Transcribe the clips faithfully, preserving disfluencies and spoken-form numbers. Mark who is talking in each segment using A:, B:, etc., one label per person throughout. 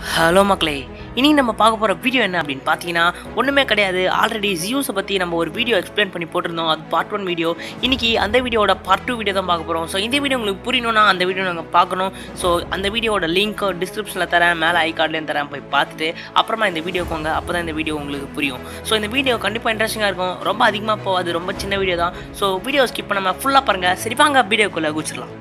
A: Hello மக்களே, இனி நம்ம பார்க்க போகிற வீடியோ என்ன அப்படின்னு பார்த்தீங்கன்னா ஒன்றுமே கிடையாது. ஆல்ரெடி ஜியூஸை பற்றி நம்ம ஒரு வீடியோ எக்ஸ்பிளைன் பண்ணி போட்டிருந்தோம். அது பார்ட் ஒன் வீடியோ. இன்றைக்கி அந்த வீடியோட பார்ட் டூ வீடியோ தான் பார்க்க போகிறோம். ஸோ இந்த வீடியோ உங்களுக்கு புரியணும்னா அந்த வீடியோ நாங்கள் பார்க்கணும். ஸோ அந்த வீடியோட லிங்க் டிஸ்கிரிப்ஷனில் தரேன், மேலே ஐ கார்ட்லேயும் தரேன், போய் பார்த்துட்டு அப்புறமா இந்த வீடியோக்கு வாங்க. அப்போ தான் இந்த வீடியோ உங்களுக்கு புரியும். ஸோ இந்த வீடியோ கண்டிப்பாக இன்ட்ரெஸ்டிங்காக இருக்கும். ரொம்ப அதிகமாக போகாது, ரொம்ப சின்ன வீடியோ தான். ஸோ வீடியோ ஸ்கிப் பண்ணாமல் ஃபுல்லாக பாருங்கள். சரி வாங்க வீடியோக்குள்ளே குச்சிடலாம்.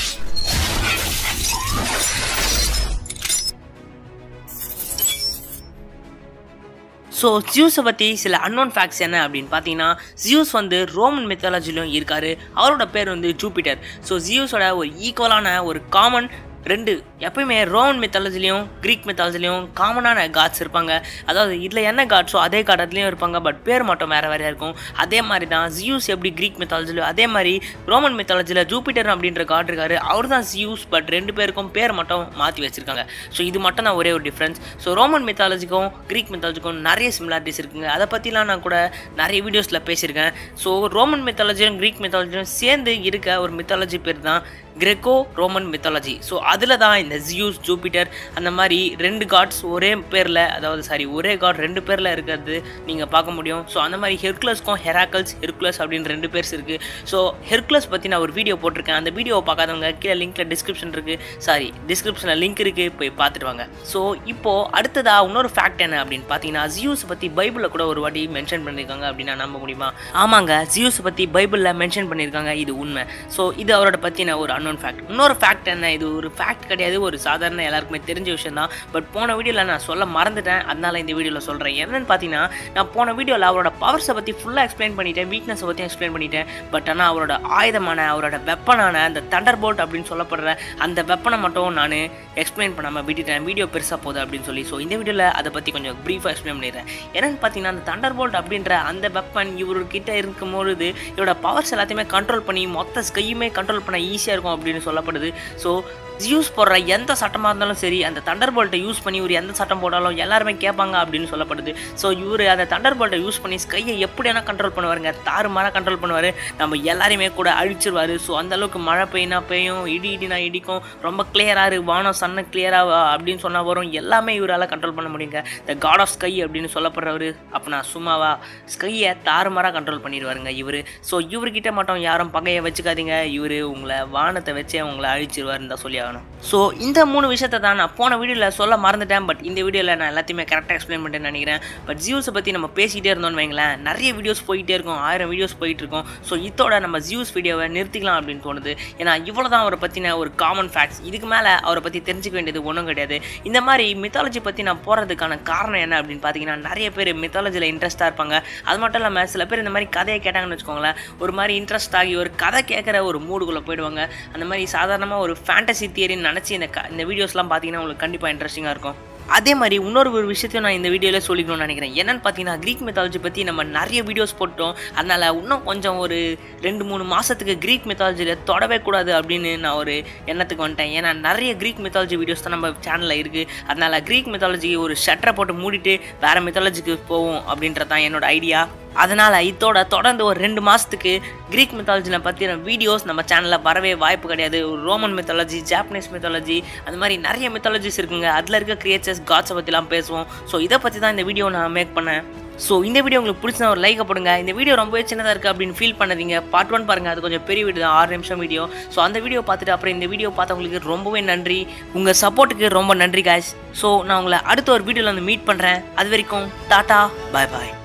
A: ஸோ ஜியூஸை பற்றி சில அன்னோன் ஃபேக்ட்ஸ் என்ன அப்படின்னு பார்த்தீங்கன்னா, ஜியூஸ் வந்து ரோமன் மித்தாலஜிலும் இருக்கார். அவரோட பேர் வந்து ஜூபிட்டர். ஸோ ஜியூஸோட ஒரு ஈக்குவலான ஒரு காமன் ரெண்டு எப்பயுமே ரோமன் மித்தாலஜிலையும் க்ரீக் மித்தாலஜிலையும் காமனான காட்ஸ் இருப்பாங்க. அதாவது இதில் என்ன காட்ஸோ அதே காட் அதுலேயும் இருப்பாங்க. பட் பேர் மட்டும் வேறு வேறையாக இருக்கும். அதே மாதிரி தான் ஜியூஸ் எப்படி க்ரீக் மித்தாலஜிலையும் அதே மாதிரி ரோமன் மித்தாலஜியில் ஜூபிட்டர் அப்படின்ற காட் இருக்காரு. அவர் தான் ஜியூஸ். பட் ரெண்டு பேருக்கும் பேர் மட்டும் மாற்றி வச்சுருக்காங்க. ஸோ இது மட்டும் தான் ஒரே ஒரு டிஃப்ரென்ஸ். ஸோ ரோமன் மித்தாலஜிக்கும் க்ரீக் மித்தாலஜிக்கும் நிறைய சிமிலாரிட்டிஸ் இருக்குங்க. அதை பற்றிலாம் நான் கூட நிறைய வீடியோஸில் பேசியிருக்கேன். ஸோ ரோமன் மித்தாலஜியும் க்ரீக் மித்தாலஜியும் சேர்ந்து இருக்க ஒரு மித்தாலஜி பேர் தான் கிரெக்கோ ரோமன் மித்தாலஜி. ஸோ அதில் தான் இந்த ஜியூஸ் ஜூபிட்டர் அந்த மாதிரி ரெண்டு காட்ஸ் ஒரே பேரில், அதாவது சாரி ஒரே காட் ரெண்டு பேரில் இருக்கிறது நீங்கள் பார்க்க முடியும். ஸோ அந்த மாதிரி ஹெர்குலஸ்க்கும் ஹெராக்கல்ஸ் ஹெர்குலஸ் அப்படின்னு ரெண்டு பேர்ஸ் இருக்குது. ஸோ ஹெர்குலஸ் பற்றி நான் ஒரு வீடியோ போட்டிருக்கேன். அந்த வீடியோவை பார்க்காதவங்க கீழே லிங்க்கில் டிஸ்கிரிப்ஷன் இருக்குது, சாரி டிஸ்கிரிப்ஷனில் லிங்க் இருக்குது, போய் பார்த்துட்டு வாங்க. ஸோ இப்போது அடுத்ததாக இன்னொரு ஃபேக்ட் என்ன அப்படின்னு பார்த்தீங்கன்னா, ஜியூஸை பற்றி பைபிளில் கூட ஒரு வாட்டி மென்ஷன் பண்ணியிருக்காங்க அப்படின்னா நம்ப முடியுமா? ஆமாங்க, ஜியூஸை பற்றி பைபிளில் மென்ஷன் பண்ணியிருக்காங்க. இது உண்மை. ஸோ இது அவரோட பற்றின ஒரு அன்னோன் ஃபேக்ட். இன்னொரு ஃபேக்ட் என்ன, இது ஒரு ஃபேக்ட் கிடையாது, ஒரு சாதாரண எல்லாருக்குமே தெரிஞ்ச விஷயம் தான். பட் போன வீடியோவில் நான் சொல்ல மறந்துட்டேன், அதனால இந்த வீடியோவில் சொல்கிறேன். என்னன்னு பார்த்தீங்கன்னா, நான் போன வீடியோவில் அவரோட பவர்ஸை பற்றி ஃபுல்லாக எக்ஸ்பிளைன் பண்ணிட்டேன், வீக்னஸை பற்றி எக்ஸ்பிளைன் பண்ணிட்டேன். பட் ஆனால் அவரோட ஆயுதமான அவரோட வெப்பனான அந்த தண்டர் போல்ட் அப்படின்னு சொல்லப்படுற அந்த வெப்பனை மட்டும் நான் எக்ஸ்பிளைன் பண்ணாமல் விட்டுட்டேன், வீடியோ பெருசாக போகுது அப்படின்னு சொல்லி. ஸோ இந்த வீடியோவில் அதை பற்றி கொஞ்சம் ப்ரீஃபாக எக்ஸ்பிளைன் பண்ணிடுறேன். என்னன்னு பார்த்தீங்கன்னா, அந்த தண்டர் போல்ட் அப்படின்ற அந்த வெப்பன் இவர்கிட்ட இருக்கும்போது இவரோட பவர்ஸ் எல்லாத்தையுமே கண்ட்ரோல் பண்ணி மொத்த ஸ்கையுமே கண்ட்ரோல் பண்ண ஈஸியாக இருக்கும் அப்படின்னு சொல்லப்படுது. ஸோ ஜியூஸ் போடுற எந்த சட்டமாக இருந்தாலும் சரி, அந்த தண்டர் போல்ட்டை யூஸ் பண்ணி இவர் எந்த சட்டம் போட்டாலும் எல்லாருமே கேட்பாங்க அப்படின்னு சொல்லப்படுது. ஸோ இவர் அந்த தண்டர் போல்ட்டை யூஸ் பண்ணி ஸ்கையை எப்படியான கண்ட்ரோல் பண்ணுவாருங்க, தாறு மாறாக கண்ட்ரோல் பண்ணுவார். நம்ம எல்லாரையுமே கூட அழிச்சிருவார். ஸோ அந்தளவுக்கு மழை பெய்யினா பெய்யும், இடி இடினா இடிக்கும், ரொம்ப கிளியராக வானம் சன்ன கிளியராக அப்படின்னு சொன்னால் வரும். எல்லாமே இவரால் கண்ட்ரோல் பண்ண முடியுங்க. த காட் ஆஃப் ஸ்கை அப்படின்னு சொல்லப்படுறவர். அப்போ நான் சும்மாவா, ஸ்கையை தாறு மாறாக கண்ட்ரோல் பண்ணிடுவாருங்க இவர். ஸோ இவர்கிட்ட மட்டும் யாரும் பகையை வச்சுக்காதீங்க, இவர் உங்களை வானத்தை வச்சே உங்களை அழிச்சிருவாருன்னு தான் சொல்லி ஆகணும். ஸோ இந்த மூணு விஷயத்தை தான் நான் போன வீடியோவில் சொல்ல மறந்துட்டேன். பட் இந்த வீடியோவில் நான் எல்லாத்தையுமே கரெக்டாக எக்ஸ்பிளைன் பண்ணிட்டேன்னு நினைக்கிறேன். பட் ஜியூஸை பற்றி நம்ம பேசிகிட்டே இருந்தோம்னு வைங்களேன், நிறைய வீடியோஸ் போயிட்டே இருக்கும், ஆயிரம் வீடியோஸ் போயிட்டு இருக்கோம். ஸோ இதோட நம்ம ஜியூஸ் வீடியோவை நிறுத்திக்கலாம் அப்படின்னு தோணுது. ஏன்னா இவ்வளோ தான் அவரை பற்றின ஒரு காமன் ஃபேக்ட்ஸ். இதுக்கு மேலே அவரை பற்றி தெரிஞ்சுக்க வேண்டியது ஒன்றும் கிடையாது. இந்த மாதிரி மித்தாலஜி பற்றி நான் போகிறதுக்கான காரணம் என்ன அப்படின்னு பார்த்தீங்கன்னா, நிறைய பேர் மித்தாலஜியில் இன்ட்ரெஸ்ட்டாக இருப்பாங்க. அது மட்டும் இல்லாமல் சில பேர் இந்த மாதிரி கதையை கேட்டாங்கன்னு வச்சுக்கோங்களேன், ஒரு மாதிரி இன்ட்ரெஸ்ட் ஆகி ஒரு கதை கேட்குற ஒரு மூடுக்குள்ளே போயிடுவாங்க. அந்த மாதிரி சாதாரணமாக ஒரு ஃபேண்டசி தியரின்னு நினச்சி இந்த க இந்த வீடியோஸ்லாம் பார்த்தீங்கன்னா உங்களுக்கு கண்டிப்பாக இன்ட்ரெஸ்டிங்காக இருக்கும். அதே மாதிரி இன்னொரு ஒரு விஷயத்தையும் நான் இந்த வீடியோவில் சொல்லிக்கணும்னு நினைக்கிறேன். என்னென்னு பார்த்தீங்கன்னா, க்ரீக் மித்தாலஜி பற்றி நம்ம நிறைய வீடியோஸ் போட்டோம். அதனால் இன்னும் கொஞ்சம் ஒரு ரெண்டு மூணு மாதத்துக்கு க்ரீக் மித்தாலஜியில் தொடவே கூடாது அப்படின்னு நான் ஒரு எண்ணத்துக்கு வந்துட்டேன். ஏன்னா நிறைய க்ரீக் மித்தாலஜி வீடியோஸ் தான் நம்ம சேனலில் இருக்குது. அதனால் க்ரீக் மித்தாலஜி ஒரு ஷட்டரை போட்டு மூடிட்டு வேறு மித்தாலஜிக்கு போவோம் அப்படின்றது தான் என்னோட ஐடியா. அதனால் இதோட தொடர்ந்து ஒரு ரெண்டு மாதத்துக்கு க்ரீக் மித்தாலஜினை பற்றின வீடியோஸ் நம்ம சேனலில் வரவே வாய்ப்பு கிடையாது. ஒரு ரோமன் மித்தாலஜி, ஜாப்பனீஸ் மித்தாலஜி, அந்த மாதிரி நிறைய மித்தாலஜிஸ் இருக்குங்க. அதில் இருக்க கிரியேச்சர்ஸ், காட்ஸை பற்றிலாம் பேசுவோம். ஸோ இதை பற்றி தான் இந்த வீடியோ நான் மேக் பண்ணேன். ஸோ இந்த வீடியோ உங்களுக்கு பிடிச்சா ஒரு லைக்கை போடுங்க. இந்த வீடியோ ரொம்பவே சின்னதாக இருக்குது அப்படின்னு ஃபீல் பண்ணாதீங்க. பார்ட் ஒன் பாருங்கள், அது கொஞ்சம் பெரிய வீடியோ தான், ஆறு நிமிஷம் வீடியோ. ஸோ அந்த வீடியோ பார்த்துட்டு அப்புறம் இந்த வீடியோ பார்த்தவங்களுக்கு ரொம்பவே நன்றி. உங்கள் சப்போர்ட்டுக்கு ரொம்ப நன்றி காய்ஸ். ஸோ நான் உங்களை அடுத்த ஒரு வீடியோவில் வந்து மீட் பண்ணுறேன். அது வரைக்கும் டாட்டா, பாய் பாய்.